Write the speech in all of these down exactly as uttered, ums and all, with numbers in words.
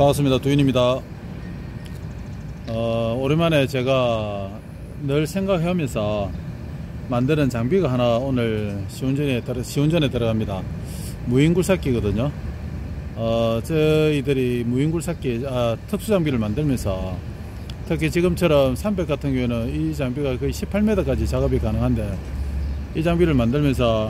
반갑습니다. 두인입니다. 어, 오랜만에 제가 늘 생각하면서 만드는 장비가 하나 오늘 시운전에, 시운전에 들어갑니다. 무인굴삭기거든요. 어, 저희들이 무인굴삭기, 아, 특수장비를 만들면서 특히 지금처럼 삼백 같은 경우에는 이 장비가 거의 십팔 미터까지 작업이 가능한데, 이 장비를 만들면서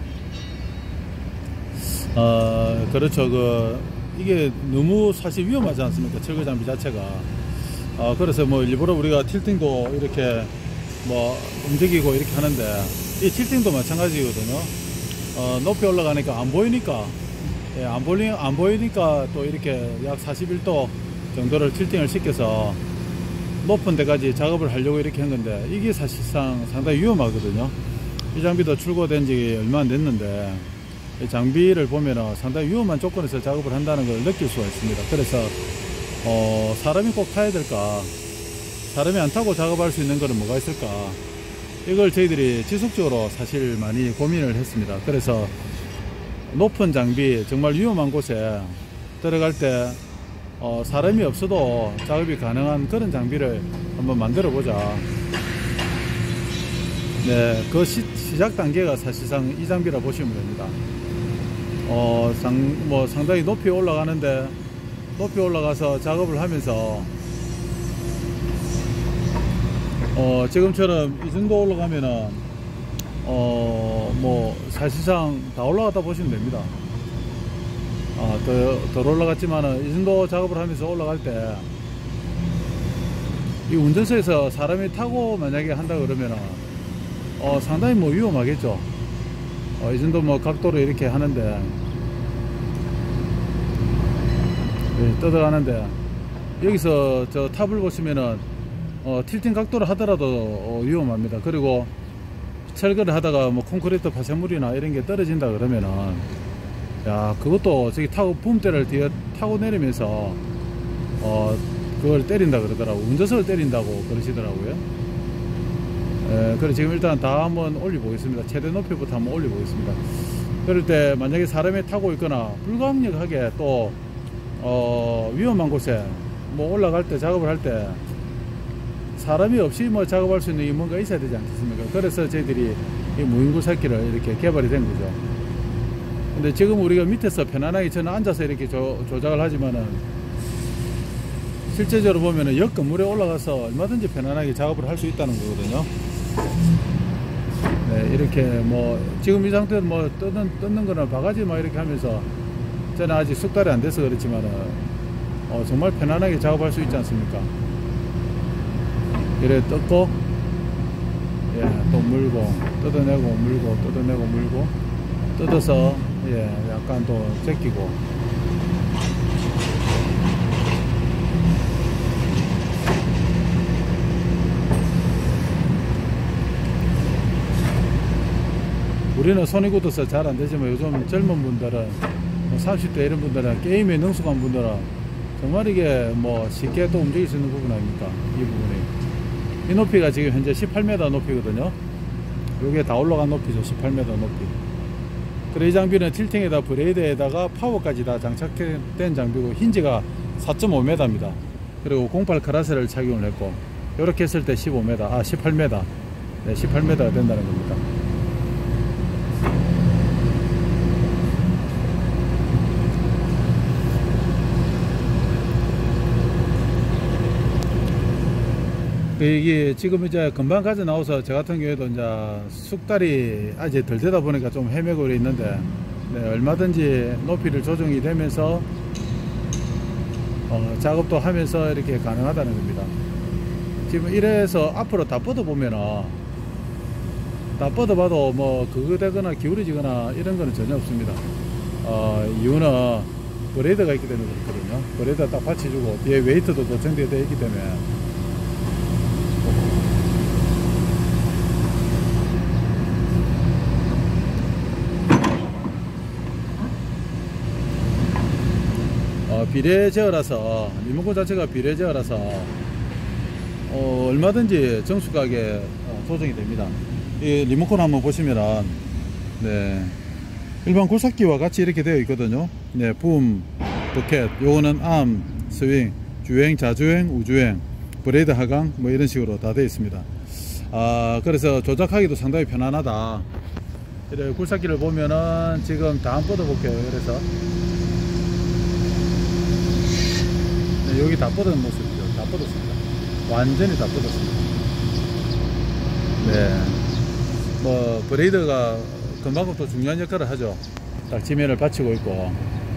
어, 그렇죠. 그 이게 너무 사실 위험하지 않습니까? 철거 장비 자체가. 어, 그래서 뭐 일부러 우리가 틸팅도 이렇게 뭐 움직이고 이렇게 하는데, 이 틸팅도 마찬가지거든요. 어, 높이 올라가니까 안 보이니까, 예, 안 보이, 안 보이니까 또 이렇게 약 사십일 도 정도를 틸팅을 시켜서 높은 데까지 작업을 하려고 이렇게 한 건데, 이게 사실상 상당히 위험하거든요. 이 장비도 출고된 지 얼마 안 됐는데, 이 장비를 보면 상당히 위험한 조건에서 작업을 한다는 걸 느낄 수가 있습니다. 그래서 어, 사람이 꼭 타야 될까, 사람이 안 타고 작업할 수 있는 거는 뭐가 있을까, 이걸 저희들이 지속적으로 사실 많이 고민을 했습니다. 그래서 높은 장비, 정말 위험한 곳에 들어갈 때 어, 사람이 없어도 작업이 가능한 그런 장비를 한번 만들어 보자. 네, 그 시, 시작 단계가 사실상 이 장비라 보시면 됩니다. 어, 상, 뭐 상당히 높이 올라가는데, 높이 올라가서 작업을 하면서 어, 지금처럼 이 정도 올라가면은 어, 뭐 사실상 다 올라갔다 보시면 됩니다. 어, 더, 덜 올라갔지만은 이 정도 작업을 하면서 올라갈 때 이 운전석에서 사람이 타고 만약에 한다 그러면은 어, 상당히 뭐 위험하겠죠. 어, 이 정도 뭐 각도로 이렇게 하는데, 예, 떠들어가는데, 여기서 저 탑을 보시면은 어, 틸팅 각도를 하더라도 어, 위험합니다. 그리고 철거를 하다가 뭐 콘크리트 파쇄물이나 이런 게 떨어진다 그러면은, 야, 그것도 저기 타고 붐대를 뒤에 타고 내리면서 어, 그걸 때린다 그러더라고. 운전석을 때린다고 그러시더라고요. 예, 그래 지금 일단 다 한번 올려보겠습니다. 최대 높이부터 한번 올려보겠습니다. 그럴 때 만약에 사람이 타고 있거나 불가항력하게 또 어, 위험한 곳에 뭐 올라갈 때, 작업을 할 때 사람이 없이 뭐 작업할 수 있는 뭔가 있어야 되지 않겠습니까? 그래서 저희들이 이 무인굴삭기를 이렇게 개발이 된 거죠. 근데 지금 우리가 밑에서 편안하게 저는 앉아서 이렇게 조, 조작을 하지만은, 실제적으로 보면은 옆 건물에 올라가서 얼마든지 편안하게 작업을 할 수 있다는 거거든요. 네, 이렇게 뭐 지금 이 상태로 뭐 뜯는, 뜯는 거나 바가지 막 이렇게 하면서, 저는 아직 숙달이 안 돼서 그렇지만은 어, 정말 편안하게 작업할 수 있지 않습니까? 이래 뜯고, 예, 또 물고 뜯어내고 물고 뜯어내고 물고 뜯어서, 예, 약간 또 제끼고. 우리는 손이 굳어서 잘 안 되지만, 요즘 젊은 분들은 삼십 대 이런 분들은, 게임에 능숙한 분들은 정말 이게 뭐 쉽게 또 움직일 수 있는 부분 아닙니까? 이 부분이. 이 높이가 지금 현재 십팔 미터 높이거든요. 요게 다 올라간 높이죠. 십팔 미터 높이. 그래, 이 장비는 틸팅에다 브레이드에다가 파워까지 다 장착된 장비고, 힌지가 사 점 오 미터입니다. 그리고 공팔 카라셀을 착용을 했고, 요렇게 했을 때 십오 미터, 아 십팔 미터, 네, 십팔 미터가 된다는 겁니다. 이게 지금 이제 금방 가져 나와서, 저 같은 경우에도 이제 숙달이 아직 덜 되다 보니까 좀 헤매고 있는데, 네, 얼마든지 높이를 조정이 되면서 어, 작업도 하면서 이렇게 가능하다는 겁니다. 지금 이래서 앞으로 다 뻗어 보면은, 다 뻗어 봐도 뭐 그거 되거나 기울어지거나 이런 거는 전혀 없습니다. 어, 이유는 브레이드가 있기 때문에 그렇거든요. 브레이드가 딱 받쳐주고, 뒤에 웨이트도 고정되어 있기 때문에. 어, 비례 제어라서, 리모컨 자체가 비례 제어라서 어, 얼마든지 정숙하게 어, 조정이 됩니다. 이 리모컨 한번 보시면은, 네, 일반 굴삭기와 같이 이렇게 되어 있거든요. 네, 붐, 버켓, 요거는 암, 스윙, 주행, 자주행, 우주행, 브레이드 하강 뭐 이런 식으로 다 되어 있습니다. 아, 그래서 조작하기도 상당히 편안하다. 이래 굴삭기를 보면은 지금 다 한번 뻗어 볼게요. 그래서 네, 여기 다 뻗은 모습이죠. 다 뻗었습니다. 완전히 다 뻗었습니다. 네, 뭐 브레이드가 그만큼 또 중요한 역할을 하죠. 딱 지면을 받치고 있고.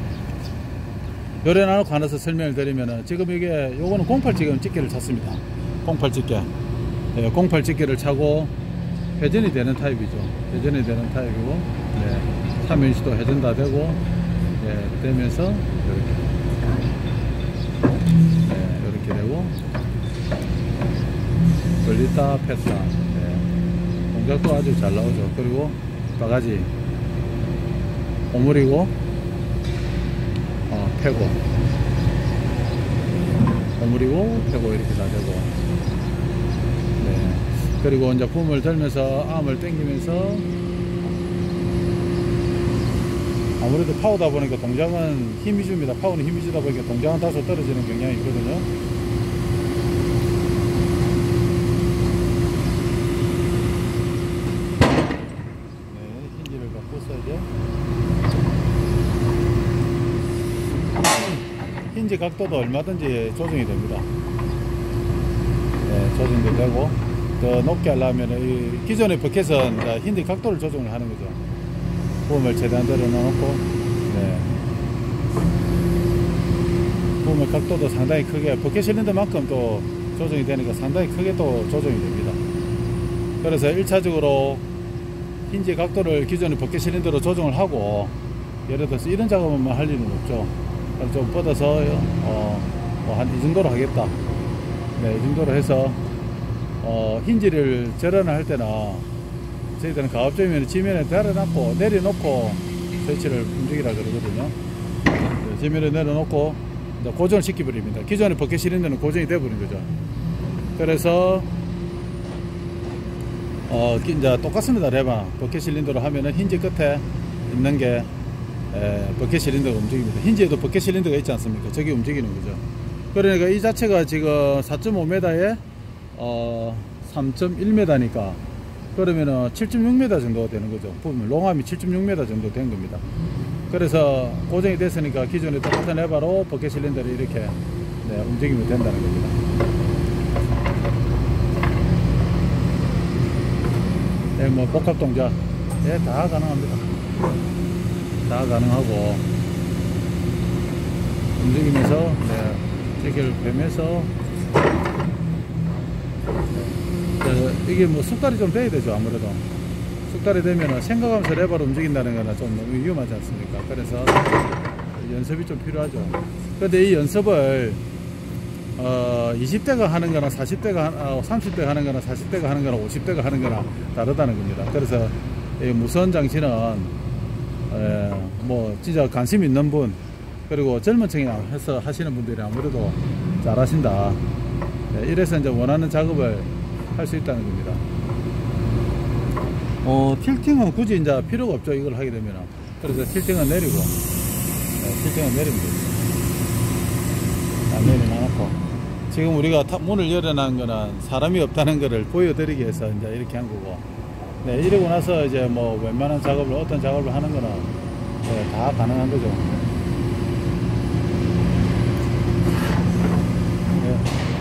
요래 나놓고 하나서 설명을 드리면은 지금 이게 요거는 공팔 지금 집게를 찼습니다. 공팔 집게. 네, 공팔 집게를 차고 회전이 되는 타입이죠. 회전이 되는 타입이고, 네, 삼 인치도 회전 다 되고, 네, 되면서 이렇게, 네, 이렇게 되고, 걸리다 폈다. 네, 동작도 아주 잘 나오죠. 그리고 바가지 오므리고, 어, 펴고, 오므리고 펴고 이렇게 다 되고, 네. 그리고 이제 붐을 들면서 암을 당기면서, 아무래도 파워다 보니까 동작은 힘이 줍니다. 파워는 힘이 주다 보니까 동작은 다소 떨어지는 경향이 있거든요. 네, 힌지를 바꿨어야죠. 힌지 각도도 얼마든지 조정이 됩니다. 네, 조정도 되고, 더 높게 하려면 이 기존의 버켓은 힌지 각도를 조정을 하는 거죠. 붐을 최대한 내려놓고, 네, 붐의 각도도 상당히 크게 버켓 실린더만큼 또 조정이 되니까 상당히 크게 또 조정이 됩니다. 그래서 일 차적으로 힌지 각도를 기존의 버켓 실린더로 조정을 하고, 예를 들어서 이런 작업만 할 일은 없죠. 좀 뻗어서 어, 뭐 한 이 정도로 하겠다. 네, 이 정도로 해서 어, 힌지를 절연을 할 때는 저희들은 가급적이면 지면에 달아놓고 내려놓고 스위치를 움직이라 그러거든요. 네, 지면에 내려놓고 이제 고정을 시켜버립니다. 기존의 버켓 실린더는 고정이 되어버린 거죠. 그래서 어, 이제 똑같습니다. 레바 버켓 실린더로 하면은 힌지 끝에 있는 게 에, 버켓 실린더가 움직입니다. 힌지에도 버켓 실린더가 있지 않습니까? 저게 움직이는 거죠. 그러니까 이 자체가 지금 사 점 오 미터에 어, 삼 점 일 미터니까 그러면은 칠 점 육 미터 정도가 되는 거죠. 보면 롱암이 칠 점 육 미터 정도 된 겁니다. 그래서 고정이 됐으니까 기존에 똑같은 레바로 버켓 실린더를 이렇게, 네, 움직이면 된다는 겁니다. 네, 뭐 복합 동작, 네, 다 가능합니다. 다 가능하고 움직이면서, 네, 제기를 빼면서, 네, 이게 뭐 숙달이 좀 돼야 되죠. 아무래도 숙달이 되면 생각하면서 레버를 움직인다는 거는 좀 너무 위험하지 않습니까? 그래서 연습이 좀 필요하죠. 그런데 이 연습을 어, 이십 대가 하는 거나 사십 대가 어, 삼십 대가 하는 거나 사십 대가 하는 거나 오십 대가 하는 거나 다르다는 겁니다. 그래서 이 무선 장치는 에, 뭐 진짜 관심 있는 분, 그리고 젊은 층에 해서 하시는 분들이 아무래도 잘 하신다. 네, 이래서 이제 원하는 작업을 할 수 있다는 겁니다. 어, 틸팅은 굳이 이제 필요가 없죠. 이걸 하게 되면. 그래서 틸팅은 내리고, 네, 틸팅은 내리면 됩니다. 다 내려놔놓고. 지금 우리가 타, 문을 열어놓은 거는 사람이 없다는 거를 보여드리기 위해서 이제 이렇게 한 거고. 네, 이러고 나서 이제 뭐 웬만한 작업을, 어떤 작업을 하는 거는, 네, 다 가능한 거죠. 네.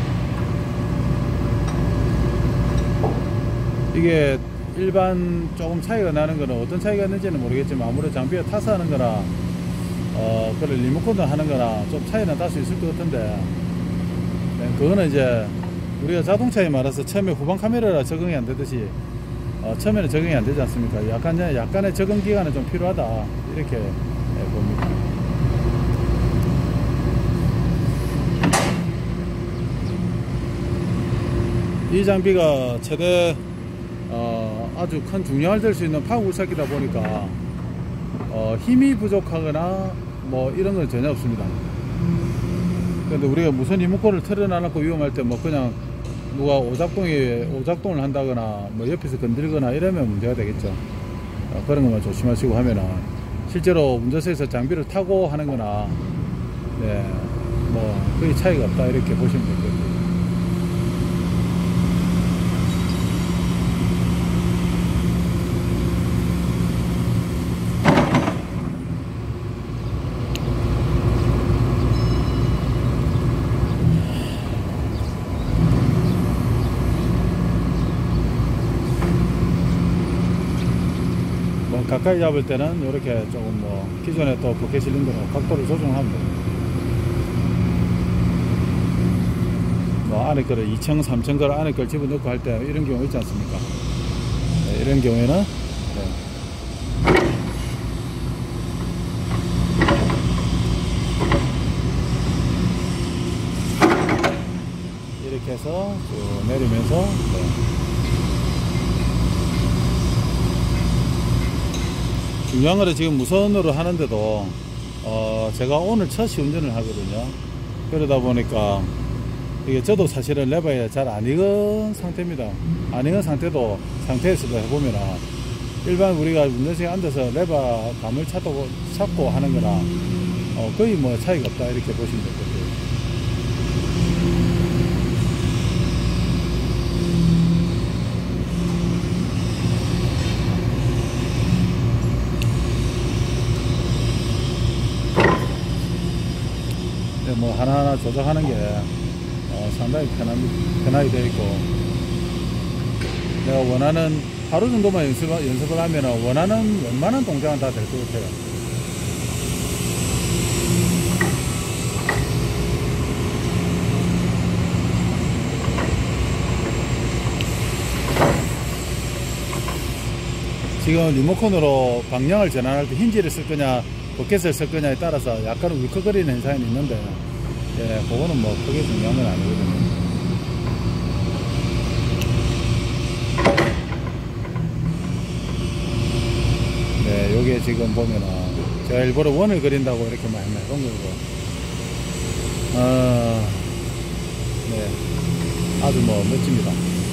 이게 일반 조금 차이가 나는 거는 어떤 차이가 있는지는 모르겠지만 아무래도 장비가 타스하는 거나 어 그걸 리모컨을 하는 거나 좀 차이는 딸 수 있을 것 같은데, 네, 그거는 이제 우리가 자동차에 말해서 처음에 후방 카메라라 적응이 안 되듯이 어 처음에는 적응이 안 되지 않습니까? 약간 약간의 적응 기간은 좀 필요하다, 이렇게, 네, 봅니다. 이 장비가 최대 어, 아주 큰 중량을 들 수 있는 파워 굴삭기다 보니까 어, 힘이 부족하거나 뭐 이런 건 전혀 없습니다. 그런데 우리가 무선 리모컨을 틀어놔놓고 위험할 때 뭐 그냥 누가 오작동이 오작동을 한다거나 뭐 옆에서 건들거나 이러면 문제가 되겠죠. 어, 그런 것만 조심하시고 하면은 실제로 운전석에서 장비를 타고 하는 거나, 네, 뭐 거의 차이가 없다 이렇게 보시면 될 것 같아요. 가까이 잡을 때는 이렇게 조금 뭐 기존에 또 버켓 실린더로 각도를 조정하면 됩니다. 뭐 안에 거를 이 층, 삼 층 걸 안에 걸 집어넣고 할 때 이런 경우 있지 않습니까? 네, 이런 경우에는 네. 이렇게 해서 쭉 내리면서 네. 중요한 거는 지금 무선으로 하는데도 어 제가 오늘 첫 시운전을 하거든요. 그러다 보니까 이게 저도 사실은 레버에 잘 안 익은 상태입니다. 안 익은 상태도 상태에서도 해보면 일반 우리가 운전석에 앉아서 레버 감을 찾고, 찾고 하는 거랑 어 거의 뭐 차이가 없다 이렇게 보시면 될 것 같아요. 뭐 하나하나 조작하는 게 어 상당히 편한, 편하게 되어 있고, 내가 원하는 하루 정도만 연습, 연습을 하면 원하는 웬만한 동작은 다 될 것 같아요. 지금 리모컨으로 방향을 전환할 때 힌지를 쓸 거냐 버켓을 쓸 거냐에 따라서 약간 울컥거리는 현상이 있는데, 예, 그거는 뭐 크게 중요한 건 아니거든요. 네, 요게 지금 보면은 제가 일부러 원을 그린다고 이렇게 많이 해본 거고, 어, 네, 아주 뭐 멋집니다.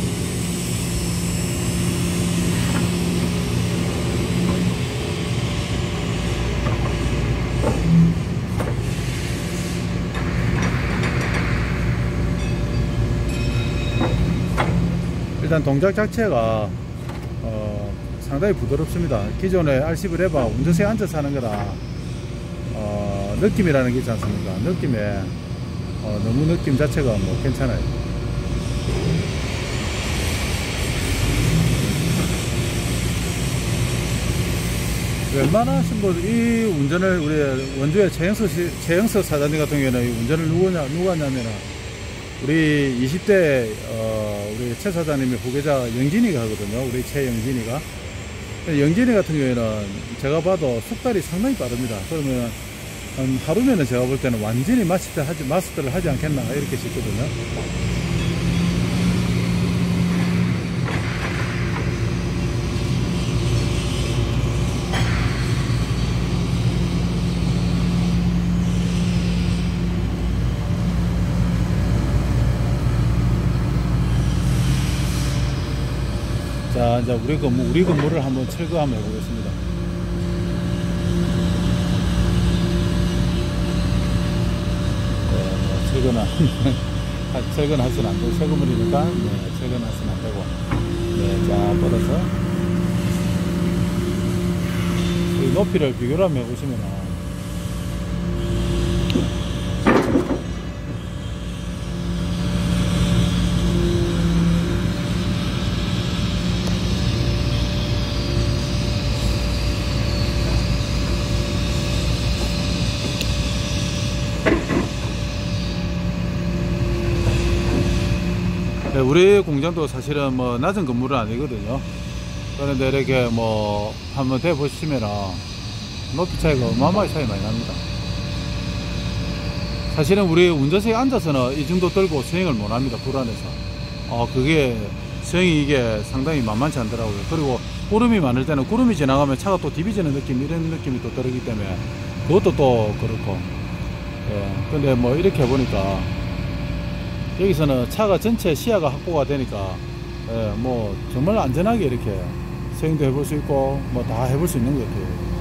일단 동작 자체가 어, 상당히 부드럽습니다. 기존의 알씨비 레버 운전석에 앉아서 하는 거라 어, 느낌이라는 게 있지 않습니까? 느낌에 어, 너무 느낌 자체가 뭐 괜찮아요. 웬만하신 분들 이 운전을 우리 원주의 최영석, 최영석 사장님 같은 경우에는 이 운전을 누구냐, 누가 하냐면은 우리 이십 대 어, 우리 최 사장님의 후계자 영진이가 하거든요. 우리 최영진이가. 영진이 같은 경우에는 제가 봐도 속달이 상당히 빠릅니다. 그러면 한 하루면은 제가 볼 때는 완전히 마스터 하지, 마스터를 하지 않겠나 이렇게 싶거든요. 자, 이제 우리 건물, 우리 건물을 한번 철거 한번 해보겠습니다. 네, 뭐 철거는, 철거는 할 수는 안 되고, 새 건물이니까, 네, 철거는 할 수는 안 되고. 네, 자, 뻗어서. 이 높이를 비교를 한번 해보시면은, 네, 우리 공장도 사실은 뭐 낮은 건물은 아니거든요. 그런데 이렇게 뭐 한번 대 보시면 높이 차이가 어마어마하게 차이 많이 납니다. 사실은 우리 운전석에 앉아서는 이 정도 들고 스윙을 못 합니다. 불안해서. 어, 그게 스윙이 이게 상당히 만만치 않더라고요. 그리고 구름이 많을 때는 구름이 지나가면 차가 또 디비지는 느낌, 이런 느낌이 또 들기 때문에 그것도 또 그렇고. 예, 근데 뭐 이렇게 해보니까 여기서는 차가 전체 시야가 확보가 되니까 예, 뭐 정말 안전하게 이렇게 스윙도 해볼 수 있고 뭐 다 해볼 수 있는 것 같아요.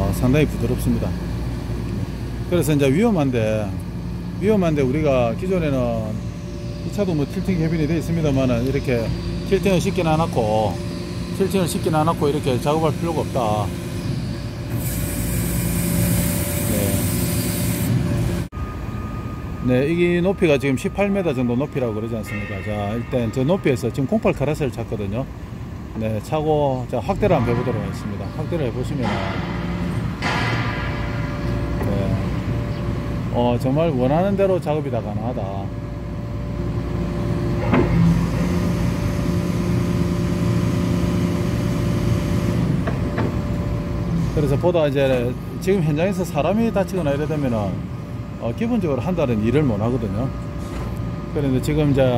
어, 상당히 부드럽습니다. 그래서 이제 위험한데 위험한데 우리가 기존에는 이 차도 뭐 틸팅 캐빈이 되어 있습니다만은 이렇게 틸팅을 싣기는 안 않고 틸팅을 싣기는 안 않고 이렇게 작업할 필요가 없다. 네, 이 높이가 지금 십팔 미터 정도 높이라고 그러지 않습니까? 자, 일단 저 높이에서 지금 공팔 카라셀을 찾거든요. 네, 차고 자 확대를 한번 해보도록 하겠습니다. 확대를 해보시면 네, 어 정말 원하는 대로 작업이 다 가능하다. 그래서 보다 이제 지금 현장에서 사람이 다치거나 이래 되면은 어, 기본적으로 한다는 일을 못 하거든요. 그런데 지금 이제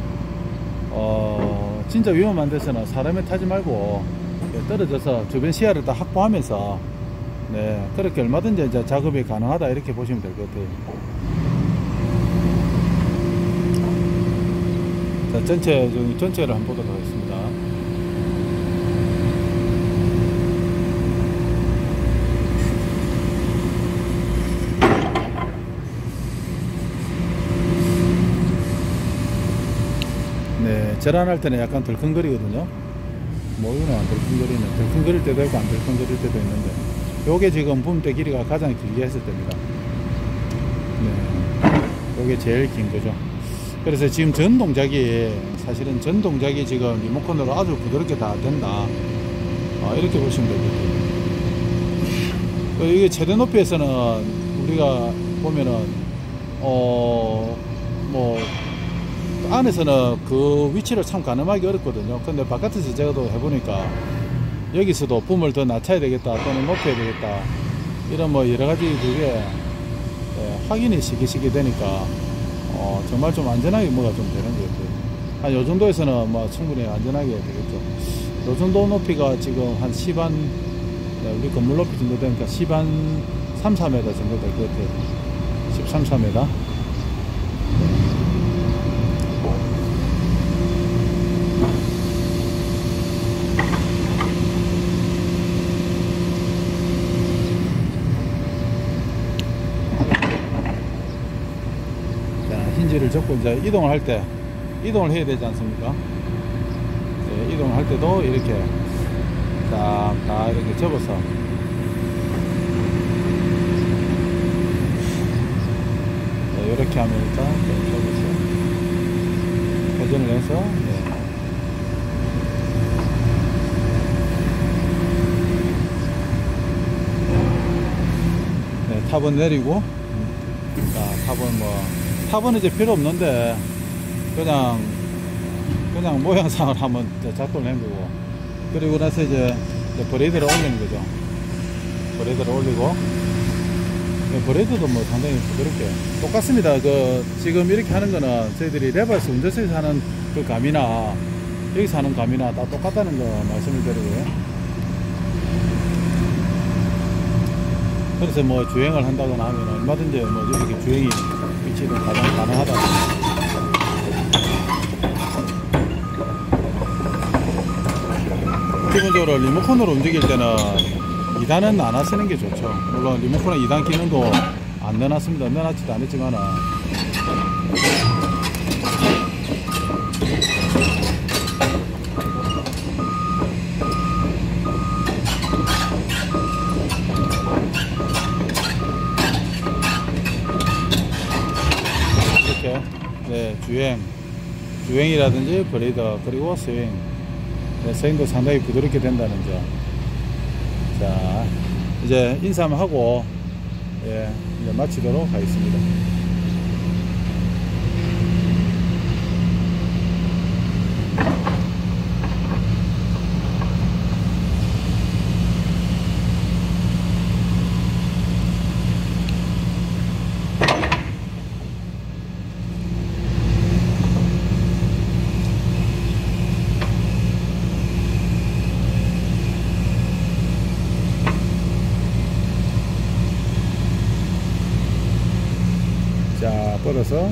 어, 진짜 위험한 데서는 사람이 타지 말고 떨어져서 주변 시야를 다 확보하면서 네, 그렇게 얼마든지 이제 작업이 가능하다 이렇게 보시면 될 것 같아요. 자, 전체 전체를 한번 보도록 하겠습니다. 네, 절안할 때는 약간 덜컹거리거든요. 모유는 안 덜컹거리는, 덜컹거릴 때도 있고 안 덜컹거릴 때도 있는데, 요게 지금 붐대 길이가 가장 길게 했을 때입니다. 네, 요게 제일 긴 거죠. 그래서 지금 전 동작이, 사실은 전 동작이 지금 리모컨으로 아주 부드럽게 다 된다. 아, 이렇게 보시면 되겠죠. 이게 최대 높이에서는 우리가 보면은, 어, 뭐, 안에서는 그 위치를 참 가늠하기 어렵거든요. 근데 바깥에서 제가 또 해보니까 여기서도 붐을 더 낮춰야 되겠다 또는 높여야 되겠다 이런 뭐 여러가지 그게 예, 확인이 쉽게 쉽게 되니까 어, 정말 좀 안전하게 뭐가 좀 되는 것 같아요. 한 요 정도에서는 뭐 충분히 안전하게 되겠죠. 요 정도 높이가 지금 한 십 한 네, 우리 건물 높이 정도 되니까 십 한 삼, 사 미터 정도 될 것 같아요. 십삼, 사 미터. 힌지를 접고 이제 이동을 할 때 이동을 해야 되지 않습니까? 네, 이동을 할 때도 이렇게 딱, 딱 이렇게 접어서 네, 이렇게 하면 일단 접어서 회전을 해서 네. 네, 탑은 내리고 자, 탑은 뭐 탑은 이제 필요 없는데 그냥 그냥 모양상을 한번 작동을 한 거고, 그리고 나서 이제 브레이드를 올리는 거죠. 브레이드를 올리고 브레이드도 뭐 상당히 부드럽게 똑같습니다. 그 지금 이렇게 하는 거는 저희들이 레버스 운전석에서 하는 그 감이나 여기서 하는 감이나 다 똑같다는 거 말씀을 드리고요. 그래서 뭐 주행을 한다거나 하면 얼마든지 뭐 이렇게 주행이 위치도 가장 가능하다. 기본적으로 리모컨으로 움직일 때는 이 단은 안 하시는 게 좋죠. 물론 리모컨에 이 단 기능도 안 넣어놨습니다. 넣어놨지도 않았지만은 이렇게 네, 주행 주행이라든지 브레이드 그리고 스윙 네, 스윙도 상당히 부드럽게 된다는 점. 자, 이제 인사만 하고 예, 이제 마치도록 하겠습니다. 자, 뻗어서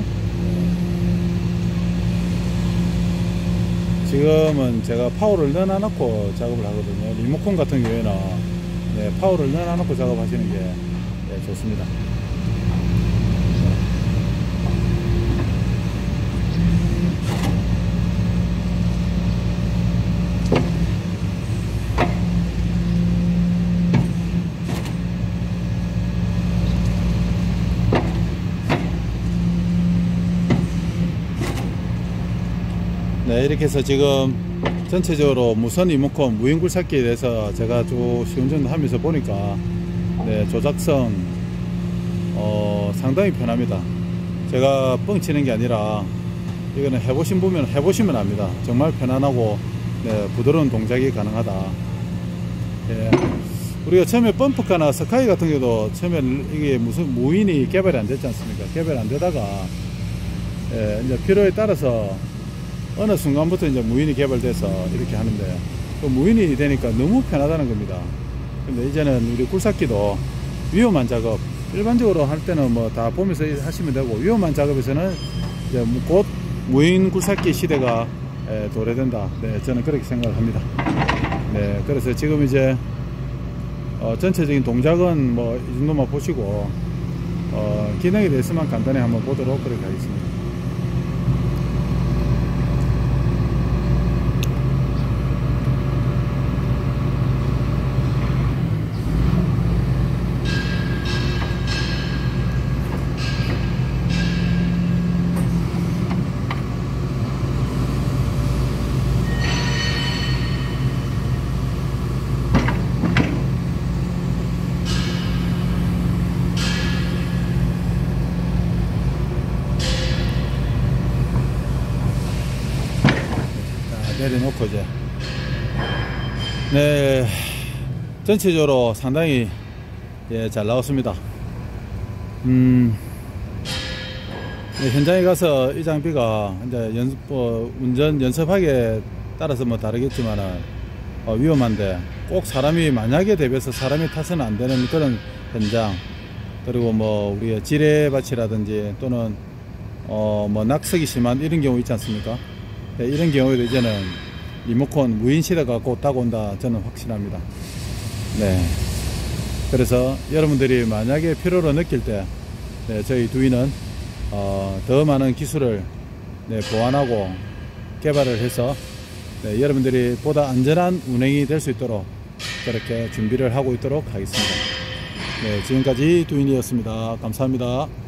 지금은 제가 파워를 넣어놓고 작업을 하거든요. 리모컨 같은 경우에는 네, 파워를 넣어놓고 작업하시는 게 네, 좋습니다. 네, 이렇게 해서 지금 전체적으로 무선 리모컨 무인 굴삭기에 대해서 제가 쭉 시운전 하면서 보니까 네, 조작성 어, 상당히 편합니다. 제가 뻥치는 게 아니라 이거는 해보신 분면 해보시면 압니다. 정말 편안하고 네, 부드러운 동작이 가능하다. 네, 우리가 처음에 펌프카나 스카이 같은 경우도 처음에 이게 무슨 무인이 개발이 안 됐지 않습니까? 개발 안 되다가 네, 이제 필요에 따라서 어느 순간부터 이제 무인이 개발돼서 이렇게 하는데, 그 무인이 되니까 너무 편하다는 겁니다. 근데 이제는 우리 굴삭기도 위험한 작업, 일반적으로 할 때는 뭐 다 보면서 하시면 되고, 위험한 작업에서는 이제 곧 무인 굴삭기 시대가 도래된다. 네, 저는 그렇게 생각을 합니다. 네, 그래서 지금 이제 어, 전체적인 동작은 뭐 이 정도만 보시고 어, 기능에 대해서만 간단히 한번 보도록 그렇게 하겠습니다. 내려놓고 이제 네, 전체적으로 상당히 예, 잘 나왔습니다. 음, 네, 현장에 가서 이 장비가 이제 연습, 어, 운전 연습하기에 따라서 뭐 다르겠지만은 어, 위험한데, 꼭 사람이 만약에 대비해서 사람이 타서는 안 되는 그런 현장, 그리고 뭐 우리의 지뢰밭이라든지 또는 어, 뭐 낙석이 심한 이런 경우 있지 않습니까? 네, 이런 경우에도 이제는 리모컨 무인 시대가 곧 다가온다, 저는 확신합니다. 네, 그래서 여러분들이 만약에 필요로 느낄 때 네, 저희 두이는 어, 더 많은 기술을 네, 보완하고 개발을 해서 네, 여러분들이 보다 안전한 운행이 될 수 있도록 그렇게 준비를 하고 있도록 하겠습니다. 네, 지금까지 두인이었습니다. 감사합니다.